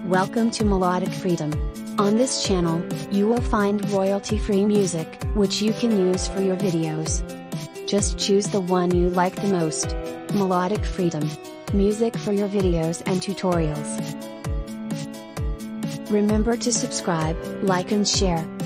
Welcome to Melodic Freedom. On this channel, you will find royalty-free music, which you can use for your videos. Just choose the one you like the most. Melodic Freedom. Music for your videos and tutorials. Remember to subscribe, like and share.